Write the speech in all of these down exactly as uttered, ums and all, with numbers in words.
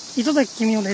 糸崎公夫です。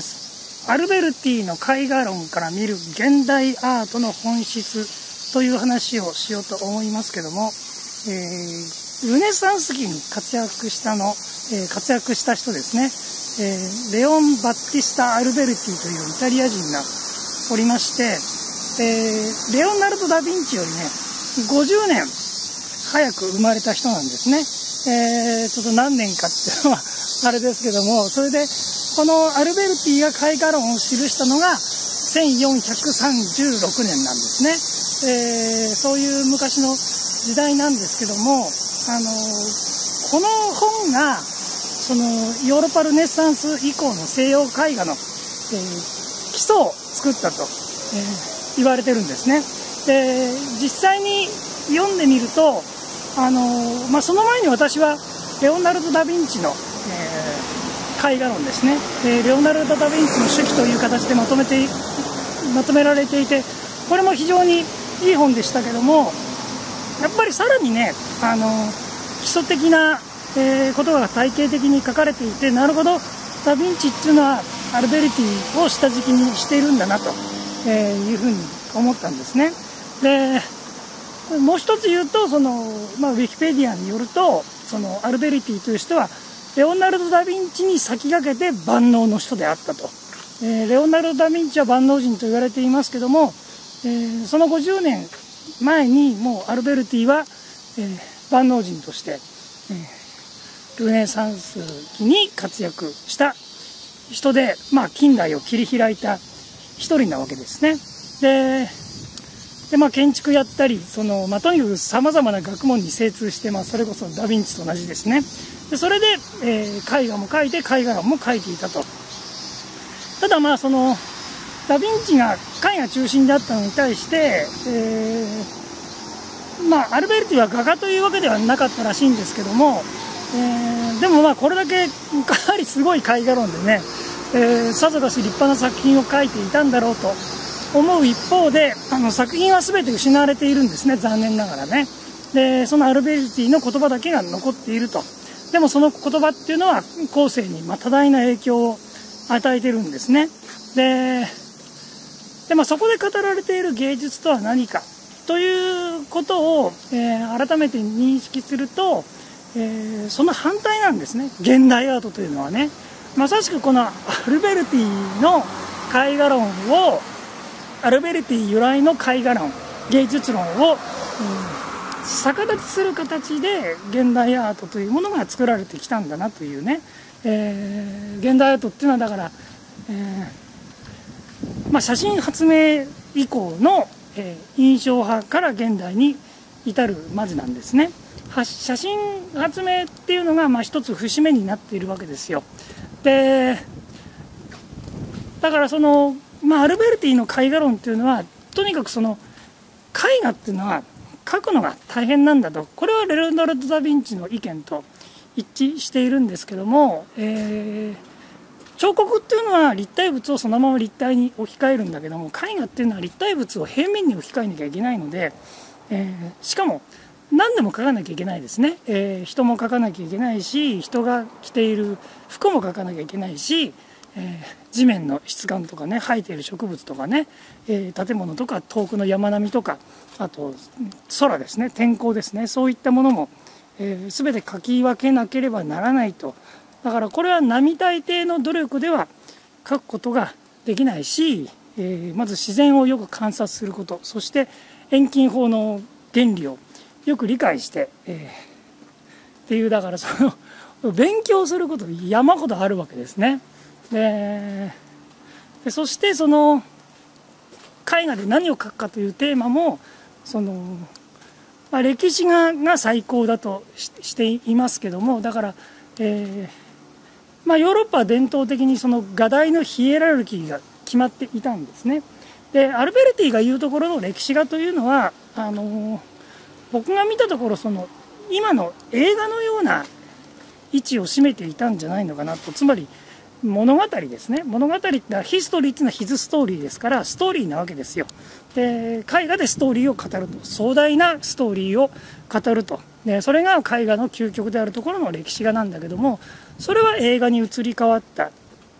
アルベルティの絵画論から見る現代アートの本質という話をしようと思いますけども、えー、ルネサンス期に活躍したの、えー、活躍した人ですね、えー、レオン・バッティスタ・アルベルティというイタリア人がおりまして、えー、レオナルド・ダ・ヴィンチよりねごじゅうねん早く生まれた人なんですね。えー、ちょっと何年かっていうのはあれですけども、それでこのアルベルティが絵画論を記したのがせんよんひゃくさんじゅうろくねんなんですね。えー、そういう昔の時代なんですけども、あのー、この本がそのヨーロッパルネサンス以降の西洋絵画の、えー、基礎を作ったと、えー、言われてるんですね。で、実際に読んでみると、あのーまあ、その前に私はレオナルド・ダ・ヴィンチの、えー、絵画論ですね、えー、レオナルド・ダ・ヴィンチの手記という形でまとめてまとめられていて、これも非常にいい本でしたけども、やっぱりさらにね、あのー、基礎的な、えー、ことが体系的に書かれていて、なるほど、ダ・ヴィンチっていうのはアルベルティを下敷きにしているんだなと、えー、いうふうに思ったんですね。でもう一つ言うと、その、まあ、ウィキペディアによると、そのアルベルティという人はレオナルド・ダ・ヴィンチに先駆けて万能の人であったと、えー、レオナルド・ダ・ヴィンチは万能人と言われていますけども、えー、そのごじゅうねんまえにもうアルベルティは、えー、万能人として、えー、ルネサンス期に活躍した人で、まあ、近代を切り開いた一人なわけですね。ででまあ、建築やったり、その、まあ、とにかくさまざまな学問に精通して、まあ、それこそダ・ヴィンチと同じですね。でそれで、えー、絵画も描いて絵画論も描いていたと。ただまあそのダ・ヴィンチが絵画中心であったのに対して、えー、まあアルベルティは画家というわけではなかったらしいんですけども、えー、でもまあこれだけかなりすごい絵画論でね、えー、さぞかし立派な作品を描いていたんだろうと思う一方で、あの作品は全て失われているんですね、残念ながらね。でそのアルベルティの言葉だけが残っていると。でもその言葉っていうのは後世にまあ多大な影響を与えているんですね。でで、まあ、そこで語られている芸術とは何かということを、えー、改めて認識すると、えー、その反対なんですね、現代アートというのはね。まさしくこのアルベルティの絵画論をアルベルティ由来の絵画論、芸術論を、うん、逆立ちする形で現代アートというものが作られてきたんだなというね、えー、現代アートっていうのはだから、えーまあ、写真発明以降の、えー、印象派から現代に至るまでなんですね。写真発明っていうのがまあ一つ節目になっているわけですよ。でだからそのまあ、アルベルティの絵画論っていうのはとにかくその絵画っていうのは描くのが大変なんだと、これはレオナルド・ダ・ヴィンチの意見と一致しているんですけども、えー、彫刻っていうのは立体物をそのまま立体に置き換えるんだけども、絵画っていうのは立体物を平面に置き換えなきゃいけないので、えー、しかも何でも描かなきゃいけないですね、えー、人も描かなきゃいけないし、人が着ている服も描かなきゃいけないし、えー、地面の質感とかね、生えている植物とかね、えー、建物とか遠くの山並みとか、あと空ですね、天候ですね、そういったものも、えー、全て描き分けなければならないと。だからこれは並大抵の努力では描くことができないし、えー、まず自然をよく観察すること、そして遠近法の原理をよく理解して、えー、っていう、だからその勉強すること山ほどあるわけですね。ででそしてその絵画で何を描くかというテーマもその、まあ、歴史画が最高だと し, していますけども、だから、えーまあ、ヨーロッパは伝統的にその画題のヒエラルキーが決まっていたんですね。でアルベルティが言うところの歴史画というのはあの僕が見たところその今の映画のような位置を占めていたんじゃないのかなと。つまり物語ですね。物語ってヒストリーっていうのはヒズストーリーですから、ストーリーなわけですよ。で絵画でストーリーを語ると、壮大なストーリーを語ると。でそれが絵画の究極であるところの歴史画なんだけども、それは映画に移り変わった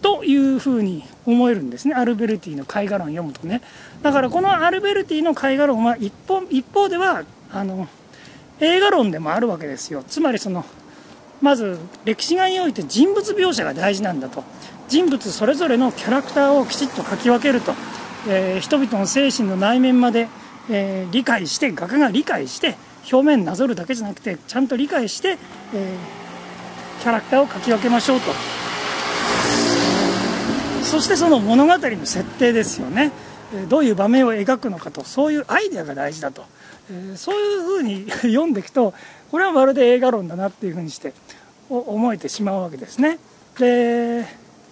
というふうに思えるんですね、アルベルティの絵画論を読むとね。だからこのアルベルティの絵画論は一方、一方ではあの映画論でもあるわけですよ。つまりそのまず歴史画において人物描写が大事なんだと、人物それぞれのキャラクターをきちっと描き分けると、えー、人々の精神の内面まで、えー、理解して、画家が理解して表面なぞるだけじゃなくてちゃんと理解して、えー、キャラクターを描き分けましょうと。そしてその物語の設定ですよね。どういう場面を描くのかと、そういうアイデアが大事だと、えー、そういうふうに読んでいくと、これはまるで映画論だなっていうふうにして思えてしまうわけですね。で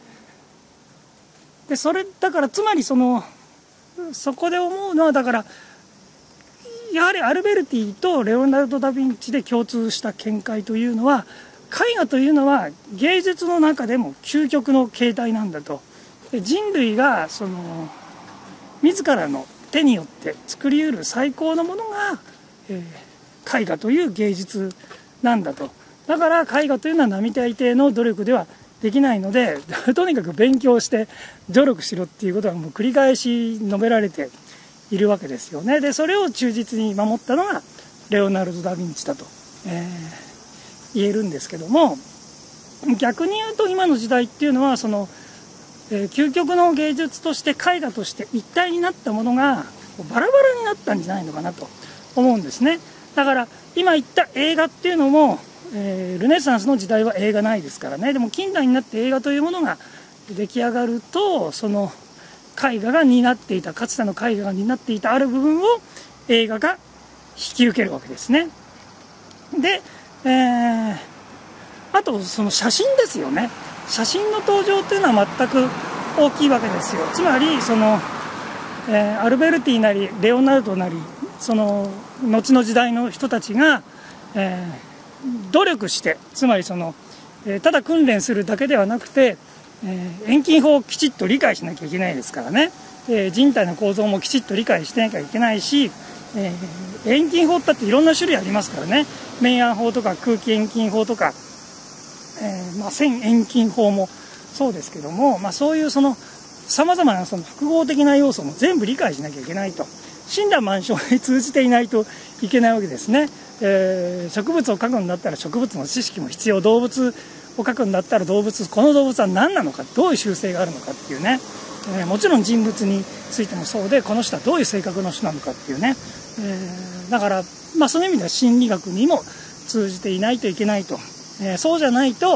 でそれだからつまりそのそこで思うのは、だからやはりアルベルティとレオナルド・ダ・ヴィンチで共通した見解というのは、絵画というのは芸術の中でも究極の形態なんだと。で人類がその自らの手によって作りうる最高のものが、えー、絵画という芸術なんだと。だから絵画というのは並大抵の努力ではできないのでとにかく勉強して努力しろっていうことはもう繰り返し述べられているわけですよね。でそれを忠実に守ったのがレオナルド・ダ・ヴィンチだと、えー、言えるんですけども、逆に言うと今の時代っていうのはその、えー、究極の芸術として絵画として一体になったものがバラバラになったんじゃないのかなと思うんですね。だから今言った映画っていうのも、えー、ルネサンスの時代は映画ないですからね。でも近代になって映画というものが出来上がると、その絵画が担っていた、かつての絵画が担っていたある部分を映画が引き受けるわけですね。で、えー、あとその写真ですよね。写真の登場っていうのは全く大きいわけですよ。つまりその、えー、アルベルティなりレオナルドなりその後の時代の人たちが、えー、努力して、つまりその、えー、ただ訓練するだけではなくて、えー、遠近法をきちっと理解しなきゃいけないですからね。えー、人体の構造もきちっと理解してなきゃいけないし、えー、遠近法っていろんな種類ありますからね。明暗法とか空気遠近法とか、えーまあ、線遠近法もそうですけども、まあ、そういうそのさまざまなその複合的な要素も全部理解しなきゃいけないと。森羅万象に通じていないといけないわけですね。えー、植物を描くんだったら植物の知識も必要、動物を描くんだったら動物、この動物は何なのか、どういう習性があるのかっていうね、えー、もちろん人物についてもそうで、この人はどういう性格の人なのかっていうね、えー、だから、まあ、その意味では心理学にも通じていないといけないと、えー、そうじゃないと、え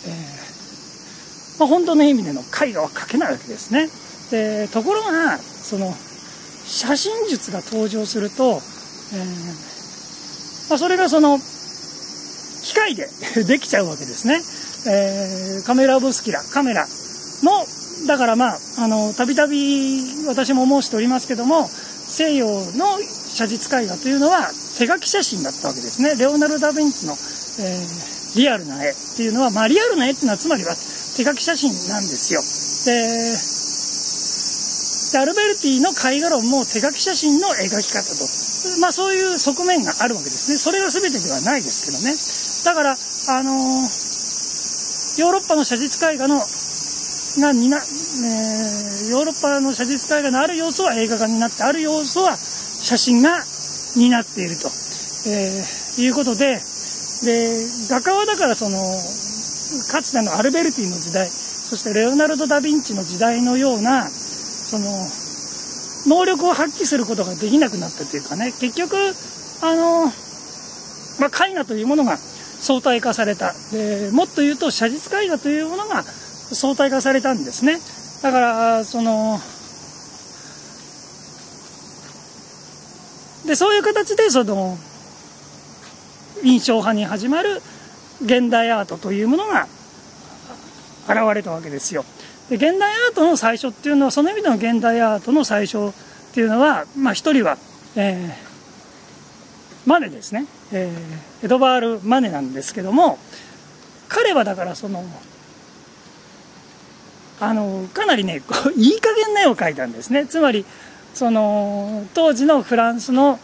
ーまあ、本当の意味での絵画は描けないわけですね。でところがその写真術が登場すると、えーまあ、それがその機械でできちゃうわけですね。えー、カメラオブスキュラ、カメラの、だからまあ、あの、たびたび私も申しておりますけども、西洋の写実絵画というのは手書き写真だったわけですね。レオナルド・ダ・ヴィンチの、えー、リアルな絵っていうのは、まあリアルな絵っていうのはつまりは手書き写真なんですよ。で、でアルベルティの絵画論も手書き写真の描き方と、まあそういう側面があるわけですね。それが全てではないですけどね。だから、あのー、ヨーロッパの写実絵画のが担、えー、ヨーロッパの写実絵画のある要素は映画が担って、ある要素は写真が担っていると、えー、いうことで、で画家はだからそのかつてのアルベルティの時代、そしてレオナルド・ダ・ヴィンチの時代のようなその能力を発揮することができなくなったというかね、結局あの、まあ、絵画というものが相対化された。でもっと言うと写実絵画というものが相対化されたんですね。だからそのでそういう形でその印象派に始まる現代アートというものが現れたわけですよ。で現代アートの最初っていうのは、その意味での現代アートの最初っていうのは、まあ一人は、えー、マネですね、えー、エドバール・マネなんですけども、彼はだからそのあのかなりねいい加減な絵を描いたんですね。つまりその当時のフランスの、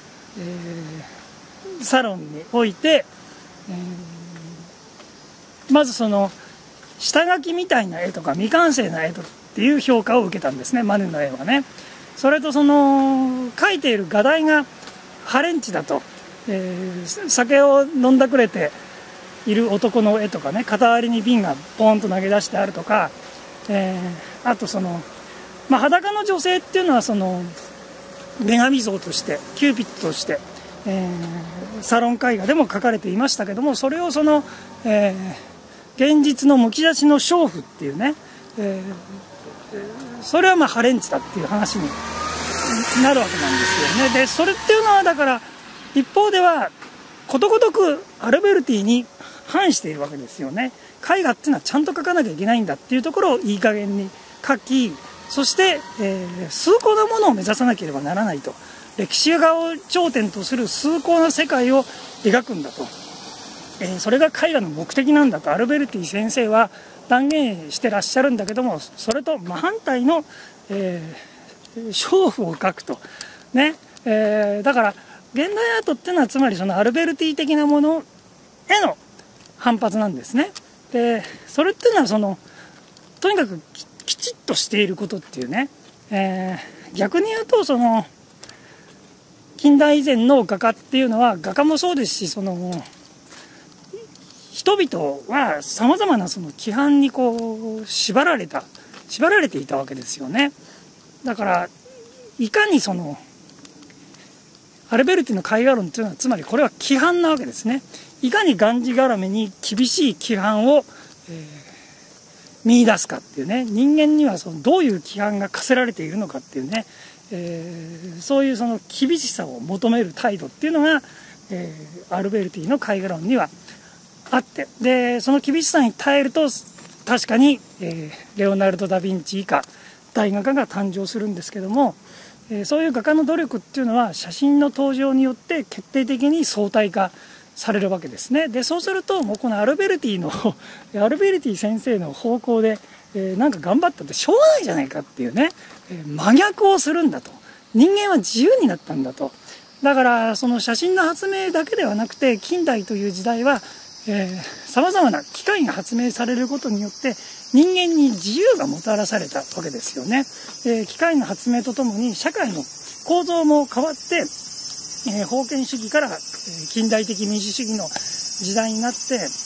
えー、サロンにおいて、えー、まずその下書きみたいな絵とか未完成な絵とっていう評価を受けたんですね、マネの絵はね。それとその描いている画題がハレンチだと、えー、酒を飲んだくれている男の絵とかね、傍りに瓶がポンと投げ出してあるとか、えー、あとその、まあ、裸の女性っていうのはその女神像としてキューピッドとして、えー、サロン絵画でも描かれていましたけども、それをその、えー、現実のむき出しの娼婦っていうね、えー、それはまあハレンチだっていう話になるわけなんですよね。でそれっていうのはだから一方ではことごとくアルベルティに反しているわけですよね。絵画っていうのはちゃんと描かなきゃいけないんだっていうところをいい加減に描き、そして、えー、崇高なものを目指さなければならないと、歴史画を頂点とする崇高な世界を描くんだと、えー、それが絵画の目的なんだとアルベルティ先生は断言してらっしゃるんだけども、それと真反対の、えー、娼婦を描くとね、えー、だから現代アートっていうのはつまりそのアルベルティ的なものへの反発なんですね。でそれっていうのはそのとにかく き, きちっとしていることっていうね、えー、逆に言うとその近代以前の画家っていうのは、画家もそうですし、その人々はさまざまなその規範にこう縛られた縛られていたわけですよね。だからいかにそのアルベルティの絵画論というのはつまりこれは規範なわけですね。いかにがんじがらめに厳しい規範を、えー、見出すかっていうね、人間にはそのどういう規範が課せられているのかっていうね、えー、そういうその厳しさを求める態度っていうのが、えー、アルベルティの絵画論にはあって、でその厳しさに耐えると確かに、えー、レオナルド・ダ・ヴィンチ以下大画家が誕生するんですけども、えー、そういう画家の努力っていうのは写真の登場によって決定的に相対化されるわけですね。でそうするともうこのアルベルティのアルベルティ先生の方向で、えー、なんか頑張ったってしょうがないじゃないかっていうね、えー、真逆をするんだと。人間は自由になったんだと。だからその写真の発明だけではなくて近代という時代はさまざまな機械が発明されることによって人間に自由がもたらされたわけですよね。えー、機械の発明とともに社会の構造も変わって、えー、封建主義から近代的民主主義の時代になって、で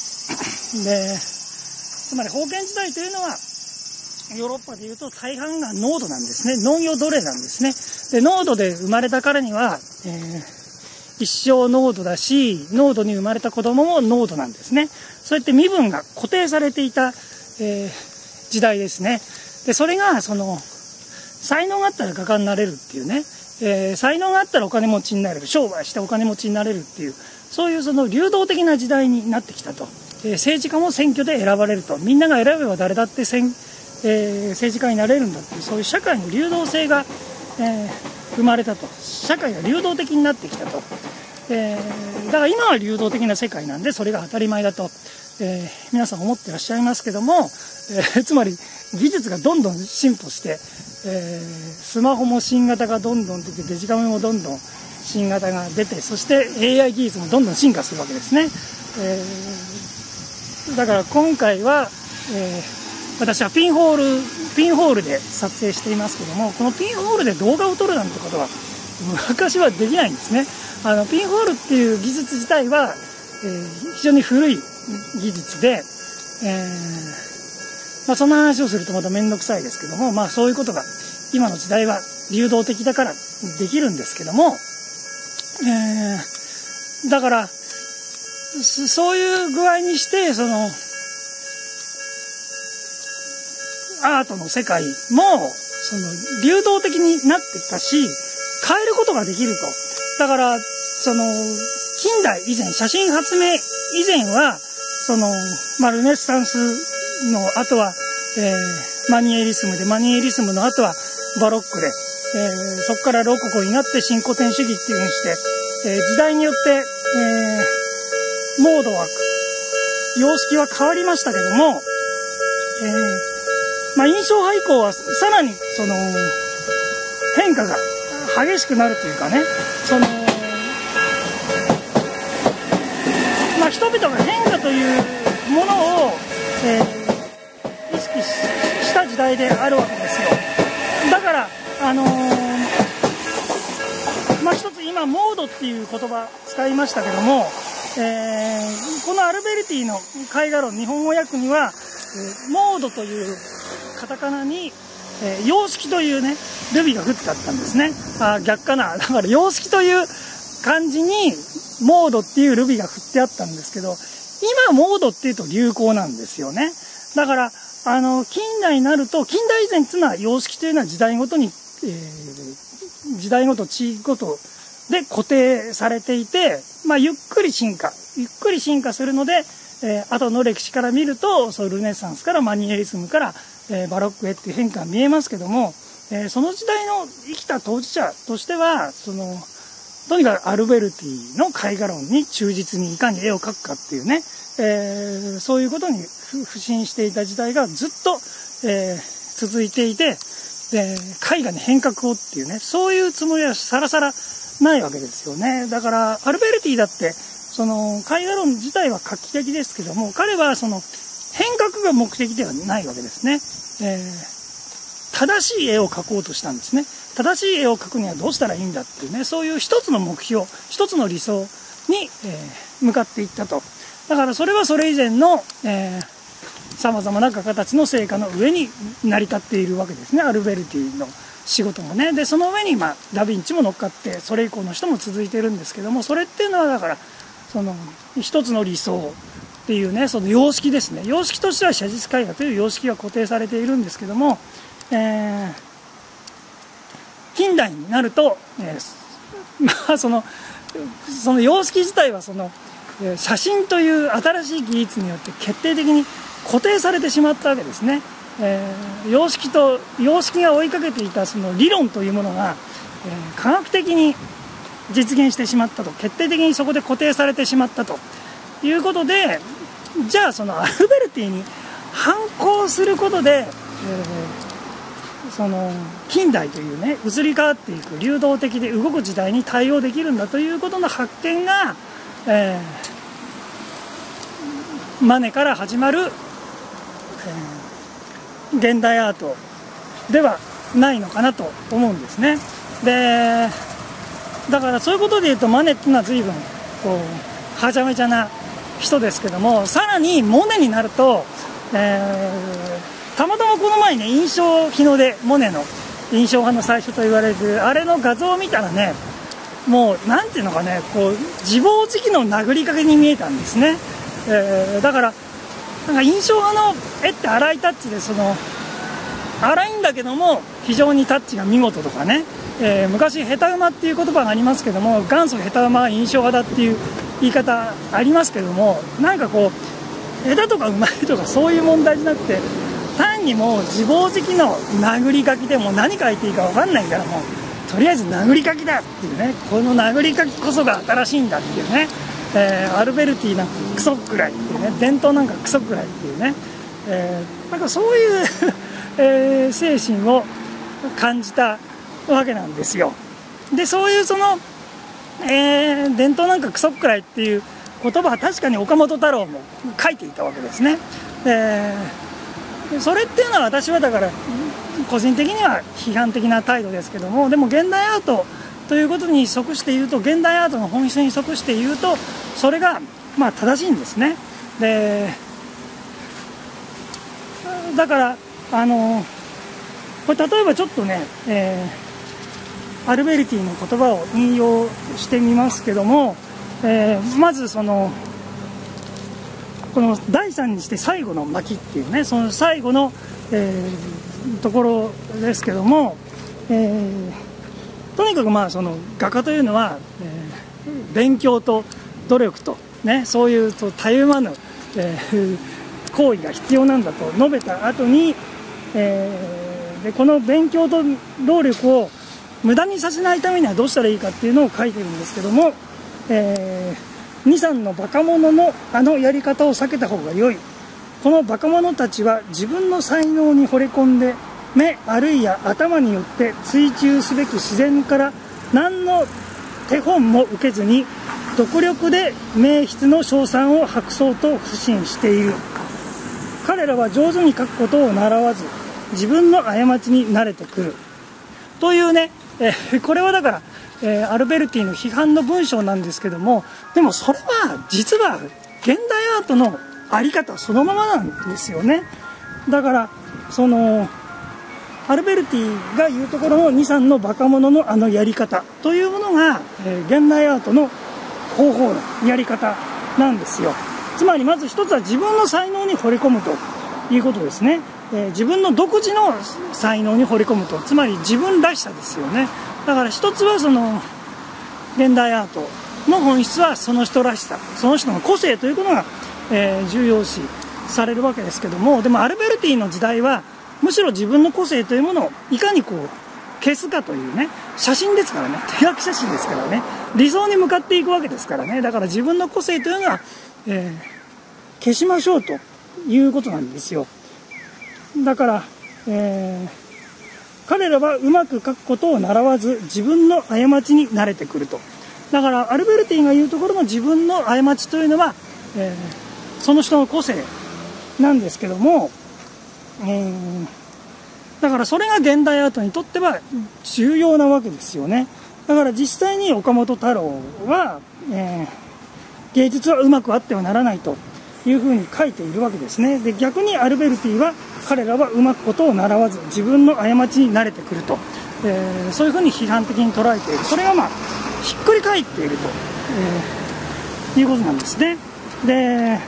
つまり封建時代というのはヨーロッパでいうと大半が農土なんですね。農業奴隷なんですね。で農土で生まれた彼には、えー、一生農土だし、農土に生まれた子供も農土なんですね。そうやって身分が固定されていた、えー、時代ですね。でそれがその才能があったら画家になれるっていうね、えー、才能があったらお金持ちになれる、商売してお金持ちになれるっていう、そういうその流動的な時代になってきたと。えー、政治家も選挙で選ばれると、みんなが選べば誰だって選えー、政治家になれるんだっていう、そういう社会の流動性が、えー、生まれたと。社会が流動的になってきたと。えー、だから今は流動的な世界なんでそれが当たり前だと、えー、皆さん思ってらっしゃいますけども、えー、つまり技術がどんどん進歩して、えー、スマホも新型がどんどん出て、デジカメもどんどん新型が出て、そして エーアイ 技術もどんどん進化するわけですね。えー、だから今回は、えー私はピンホール、ピンホールで撮影していますけども、このピンホールで動画を撮るなんてことは昔はできないんですね。あのピンホールっていう技術自体は、えー、非常に古い技術で、えーまあ、そんな話をするとまた面倒くさいですけども、まあそういうことが今の時代は流動的だからできるんですけども、えー、だからそういう具合にしてそのアートの世界もその流動的になってきたし、変えることができると。だからその近代以前、写真発明以前はその、まあ、ルネッサンスの後は、えー、マニエリスムで、マニエリスムの後はバロックで、えー、そこからロココになって新古典主義っていうふうにして、えー、時代によって、えー、モードは様式は変わりましたけども、えーまあ、印象派以降はさらにその変化が激しくなるというかね、その、まあ、人々が変化というものを、えー、 起した時代であるわけですよ。だからあのー、まあ一つ今モードっていう言葉使いましたけども、えー、このアルベルティの絵画論日本語訳には、えー、モードというカタカナに、えー、様式というねルビが振ってあったんですね。あ、逆かな。だから様式という漢字にモードっていうルビが振ってあったんですけど、今モードっていうと流行なんですよね。だからあの近代になると、近代以前っていうのは様式というのは時代ごとに、えー、時代ごと地域ごとで固定されていて、まあ、ゆっくり進化ゆっくり進化するので、えー、後の歴史から見るとそうルネサンスからマニエリズムから、えー、バロックへっていう変化が見えますけども、えー、その時代の生きた当事者としてはそのとにかくアルベルティの絵画論に忠実にいかに絵を描くかっていうね、えー、そういうことに不信していた時代がずっと、えー、続いていて、で絵画に変革をっていうね、そういうつもりはさらさらないわけですよね。だからアルベルティだってその絵画論自体は画期的ですけども、彼はその変革が目的ではないわけですね。えー、正しい絵を描こうとしたんですね。正しい絵を描くにはどうしたらいいんだっていうね、そういう一つの目標、一つの理想に、えー、向かっていったと。だからそれはそれ以前のさまざまな画家たちの成果の上に成り立っているわけですね、アルベルティの仕事もね。でその上に、まあ、ダ・ヴィンチも乗っかってそれ以降の人も続いてるんですけども、それっていうのはだからその一つの理想っていうね、その様式ですね。様式としては写実絵画という様式が固定されているんですけども、えー、近代になると、えー、まあそのその様式自体はその写真という新しい技術によって決定的に固定されてしまったわけですね。えー、様式と様式が追いかけていたその理論というものが、えー、科学的に実現してしまったと、決定的にそこで固定されてしまったということで、じゃあそのアルベルティに反抗することで、えー、その近代というね移り変わっていく流動的で動く時代に対応できるんだということの発見が、えー、マネから始まる、えー、現代アートではないのかなと思うんですね。でだからそういうことでいうとマネっていうのは随分こうはちゃめちゃな人ですけども、さらにモネになると、えー、たまたまこの前ね印象日の出モネの印象派の最初と言われるあれの画像を見たらね、もうなんていうのかね、こう自暴自棄の殴りかけに見えたんですね。えー、だからなんか印象派の絵って粗いタッチで、その粗いんだけども非常にタッチが見事とかね、えー、昔下手馬っていう言葉がありますけども、元祖下手馬は印象派だっていう言い方ありますけども、なんかこう下手とかうまいとかそういう問題じゃなくて、単にもう自暴自棄の殴り書きでもう何書いていいか分かんないから、もうとりあえず殴り書きだっていうね、この殴り書きこそが新しいんだっていうね、えー、アルベルティなんかクソくらいっていうね、伝統なんかクソくらいっていうね、えー、なんかそういう、えー、精神を感じたわけなんですよ。でそういうその、えー、伝統なんかクソくらいっていう言葉は確かに岡本太郎も書いていたわけですね。えー、それっていうのは私はだから個人的には批判的な態度ですけども、でも現代アートということに即して言うと、現代アートの本質に即して言うとそれがまあ正しいんですね。でだからあのこれ例えばちょっとね、えー、アルベルティの言葉を引用してみますけども、えー、まずそのこのだいさんにして最後の巻っていうね、その最後の、えー、ところですけども、えー、とにかくまあその画家というのは、えー、勉強と努力とね、そういうとたゆまぬ、えー、行為が必要なんだと述べた後に、えーでこの勉強と労力を無駄にさせないためにはどうしたらいいかっていうのを書いてるんですけども、えー、にさんのバカ者のあのやり方を避けた方が良い。このバカ者たちは自分の才能に惚れ込んで目あるいは頭によって追求すべき自然から何の手本も受けずに独力で名筆の称賛を博そうと不信している。 彼らは上手に書くことを習わず自分の過ちに慣れてくるというね、えー、これはだから、えー、アルベルティの批判の文章なんですけども、でもそれは実は現代アートのあり方そのままなんですよね。だからそのアルベルティが言うところのにさんのバカ者のあのやり方というものが、えー、現代アートの方法のやり方なんですよ。つまりまず一つは自分の才能に惚れ込むということですね。えー、自分の独自の才能に惚れ込むと、つまり自分らしさですよね。だから一つはその現代アートの本質はその人らしさ、その人の個性ということが、えー、重要視されるわけですけども、でもアルベルティの時代はむしろ自分の個性というものをいかにこう消すかというね、写真ですからね、手書き写真ですからね、理想に向かっていくわけですからね。だから自分の個性というのは、えー、消しましょうということなんですよ。だから、えー、彼らはうまく書くことを習わず自分の過ちに慣れてくると。だからアルベルティが言うところの自分の過ちというのは、えー、その人の個性なんですけども、えー、だからそれが現代アートにとっては重要なわけですよね。だから実際に岡本太郎は、えー、芸術はうまくあってはならないというふうに書いているわけですね。で、逆にアルベルティは彼らはうまくことを習わず自分の過ちに慣れてくると、えー、そういうふうに批判的に捉えている。それがまあひっくり返っていると、えー、いうことなんですね。で、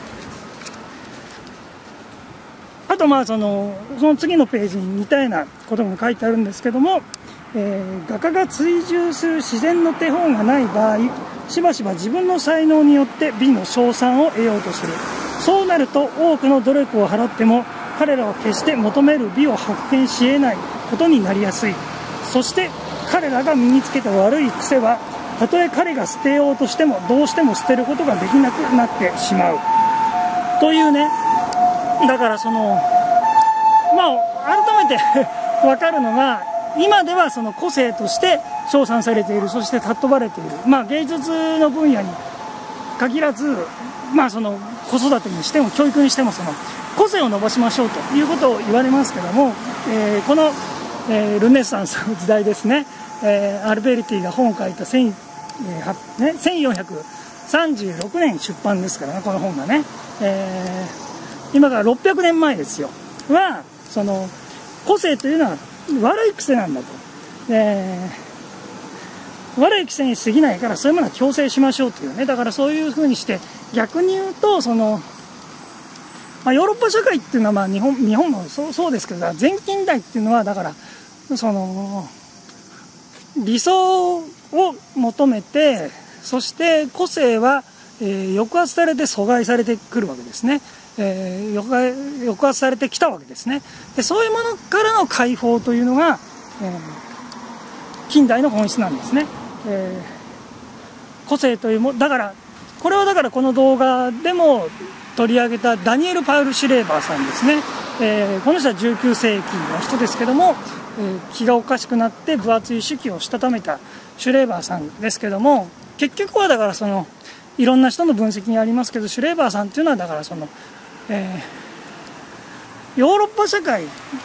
あとまあそのその次のページに似たようなことも書いてあるんですけども、えー、画家が追従する自然の手本がない場合、しばしば自分の才能によって美の称賛を得ようとする。そうなると多くの努力を払っても彼らは決して求める美を発見し得ないことになりやすい。そして彼らが身につけた悪い癖は、たとえ彼が捨てようとしてもどうしても捨てることができなくなってしまうというね。だからそのまあ改めて分かるのが、今ではその個性として称賛されている、そして尊ばれている、まあ、芸術の分野に限らず、まあ、その子育てにしても教育にしてもその個性を伸ばしましょうということを言われますけども、えー、この、えー、ルネサンスの時代ですね、えー、アルベルティが本を書いたせんよんひゃくさんじゅうろくねん出版ですからね、この本がね、えー今からろっぴゃくねんまえですよは、その個性というのは悪い癖なんだと、えー、悪い癖に過ぎないからそういうものは強制しましょうというね。だからそういうふうにして逆に言うと、その、まあ、ヨーロッパ社会っていうのはまあ日本日本もそう、そうですけど、前近代っていうのはだからその理想を求めて、そして個性は、えー、抑圧されて阻害されてくるわけですね。えー、抑, 抑圧されてきたわけですね。で、そういうものからの解放というのが、えー、近代の本質なんですね。えー、個性というもだからこれはだからこの動画でも取り上げたダニエル・パウル・シュレーバーさんですね。えー、この人はじゅうきゅうせいきの人ですけども、えー、気がおかしくなって分厚い手記をしたためたシュレーバーさんですけども、結局はだからそのいろんな人の分析にありますけど、シュレーバーさんっていうのはだからそのえー、ヨーロッパ社会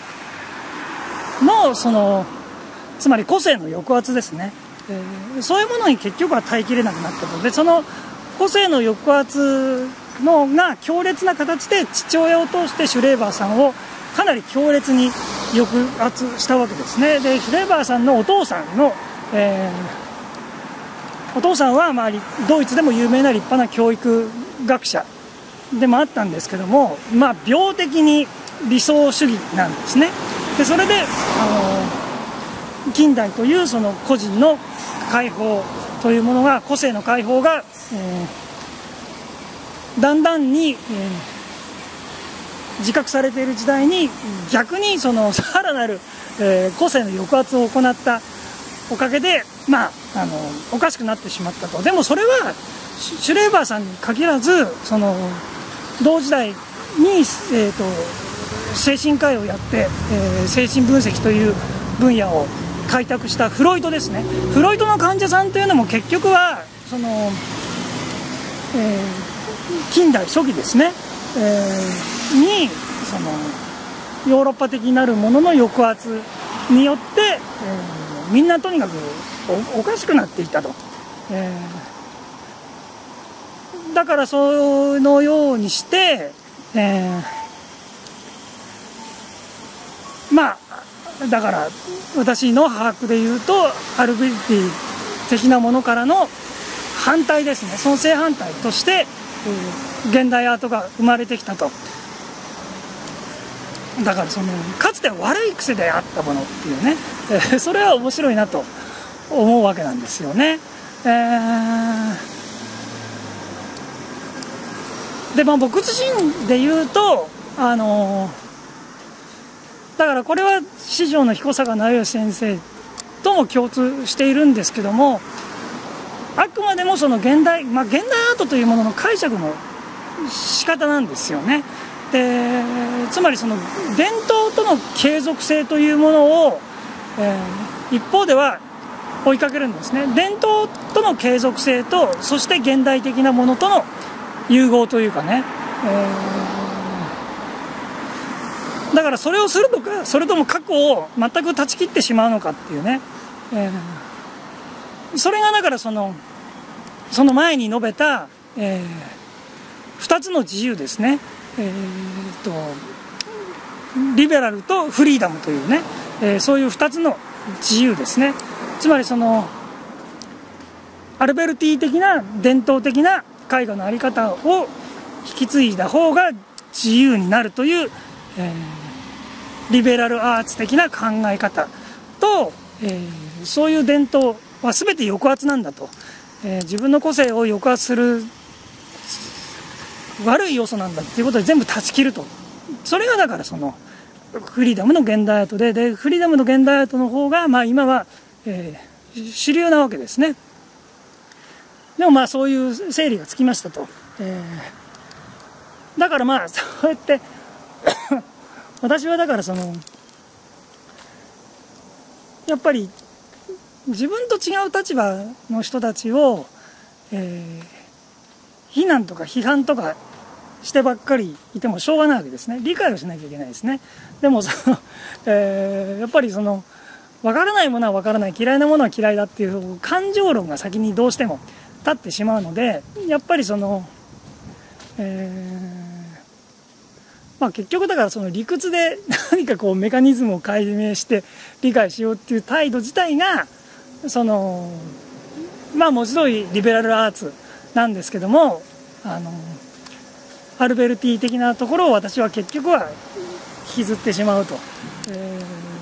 のそのつまり個性の抑圧ですね、えー、そういうものに結局は耐えきれなくなったと。で、その個性の抑圧のが強烈な形で父親を通してシュレーバーさんをかなり強烈に抑圧したわけですね。で、シュレーバーさんのお父さんの、えー、お父さんはまあドイツでも有名な立派な教育学者でもあったんですけども、まあ、病的に理想主義なんですね。で、それで、あの近代というその個人の解放というものが、個性の解放が、えー、だんだんに、えー、自覚されている時代に、逆にそのさらなる、えー、個性の抑圧を行ったおかげで、まあ、あのおかしくなってしまったと。でもそれはシュレーバーさんに限らず、その同時代に、えー、と精神科医をやって、えー、精神分析という分野を開拓したフロイトですね。フロイトの患者さんというのも結局はその、えー、近代初期ですね、えー、にそそのヨーロッパ的になるものの抑圧によって、えー、みんなとにかく お, おかしくなっていたと、えー、だからそのようにして、えー、まあだから私の把握で言うとアルベルティ的なものからの反対ですね、その正反対として、えー、現代アートが生まれてきたと。だからそのかつて悪い癖であったものっていうね、えー、それは面白いなと思うわけなんですよね。えー、でまあ僕自身で言うとあのー、だからこれは四条の彦坂直義先生とも共通しているんですけども、あくまでもその現代、まあ、現代アートというものの解釈の仕方なんですよね。でつまりその伝統との継続性というものを、えー、一方では追いかけるんですね。伝統との継続性とそして現代的なものとの融合というかね、えー、だからそれをするのかそれとも過去を全く断ち切ってしまうのかっていうね、えー、それがだからそのその前に述べた、えー、ふたつの自由ですね。えー、とリベラルとフリーダムというね、えー、そういうふたつの自由ですね。つまりそのアルベルティ的な伝統的な絵画の在り方を引き継いだ方が自由になるという、えー、リベラルアーツ的な考え方と、えー、そういう伝統は全て抑圧なんだと、えー、自分の個性を抑圧する悪い要素なんだっていうことで全部断ち切ると。それがだからそのフリーダムの現代アートで、でフリーダムの現代アートの方がまあ今は、えー、主流なわけですね。でもまあそういう整理がつきましたと、えー、だからまあそうやって私はだからそのやっぱり自分と違う立場の人たちを、えー非難とか批判とかしてばっかりいてもしょうがないわけですね。理解をしなきゃいけないですね。でもその、えー、やっぱりその分からないものは分からない、嫌いなものは嫌いだっていう感情論が先にどうしても立ってしまうので、やっぱりその、えーまあ、結局だからその理屈で何かこうメカニズムを解明して理解しようっていう態度自体がそのまあ文字通りリベラルアーツなんですけども、あのアルベルティ的なところを私は結局は引きずってしまうと、え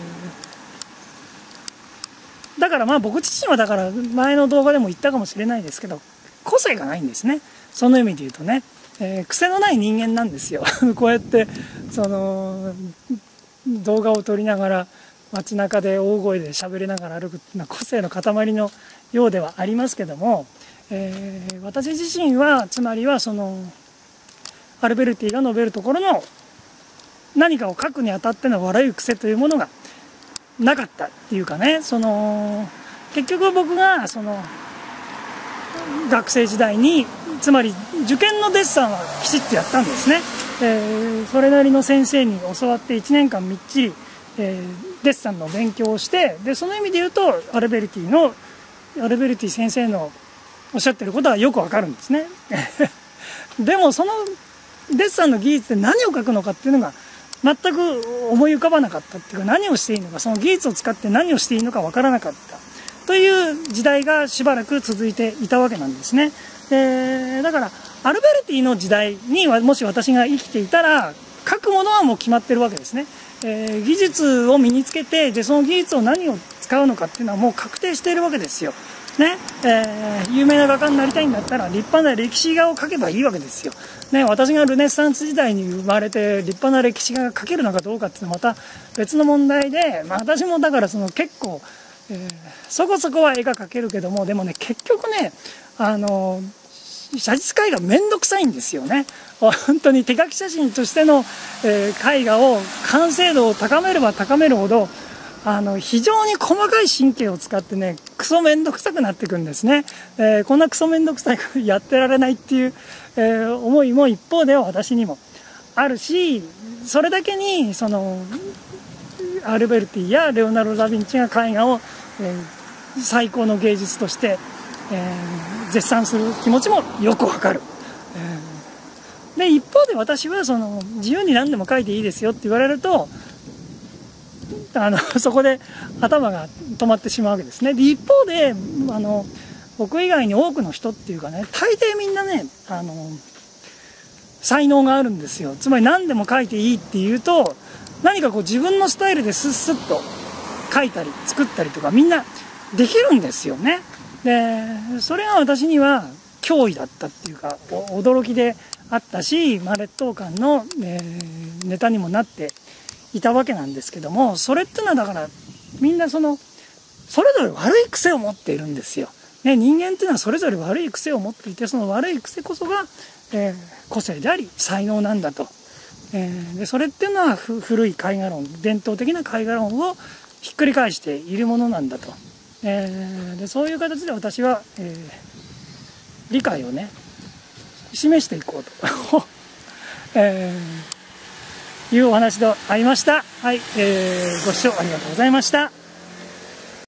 ー、だからまあ僕自身はだから前の動画でも言ったかもしれないですけど個性がないんですね。その意味で言うとね、えー、癖のない人間なんですよこうやってその動画を撮りながら街中で大声で喋りながら歩くっていうのは個性の塊のようではありますけども、えー、私自身はつまりはそのアルベルティが述べるところの何かを書くにあたっての悪い癖というものがなかったっていうかね、その結局僕がその学生時代につまり受験のデッサンはきちっとやったんですね。えー、それなりの先生に教わっていちねんかんみっちり、えー、デッサンの勉強をして、でその意味で言うとアルベルティのアルベルティ先生のおっしゃってることはよくわかるんですねでもそのデッサンの技術で何を書くのかっていうのが全く思い浮かばなかったっていうか、何をしていいのか、その技術を使って何をしていいのかわからなかったという時代がしばらく続いていたわけなんですね。でだからアルベルティの時代にもし私が生きていたら書くものはもう決まってるわけですね。えー、技術を身につけて、でその技術を何を使うのかっていうのはもう確定しているわけですよ。ねえー、有名な画家になりたいんだったら立派な歴史画を描けばいいわけですよ。ね、私がルネサンス時代に生まれて立派な歴史画が描けるのかどうかっていうのはまた別の問題で、まあ、私もだからその結構、えー、そこそこは絵が描けるけども、でもね結局ねあの写実絵画めんどくさいんですよね。本当に手書き写真としての、えー、絵画を完成度を高めれば高めるほどあの非常に細かい神経を使ってねクソめんどくさくなっていくんですね。えー、こんなクソめんどくさいことやってられないっていう、えー、思いも一方では私にもあるし、それだけにそのアルベルティやレオナルド・ダ・ヴィンチが絵画を、えー、最高の芸術として、えー、絶賛する気持ちもよくわかる。えー、で一方で私はその自由に何でも描いていいですよって言われると、あのそこで頭が止まってしまうわけですね。で一方であの僕以外に多くの人っていうかね、大抵みんなね、あの才能があるんですよ。つまり何でも描いていいっていうと、何かこう自分のスタイルでスッスッと描いたり作ったりとかみんなできるんですよね。でそれが私には脅威だったっていうか驚きであったし、まあ、劣等感の、えー、ネタにもなっていたわけなんですけども、それってのはだからみんなそのそれぞれ悪い癖を持っているんですよ、ね、人間っていうのはそれぞれ悪い癖を持っていて、その悪い癖こそが、えー、個性であり才能なんだと、えー、でそれっていうのは古い絵画論、伝統的な絵画論をひっくり返しているものなんだと、えー、でそういう形で私は、えー、理解をね示していこうと、えーいうお話とありました。はい、えー、ご視聴ありがとうございました。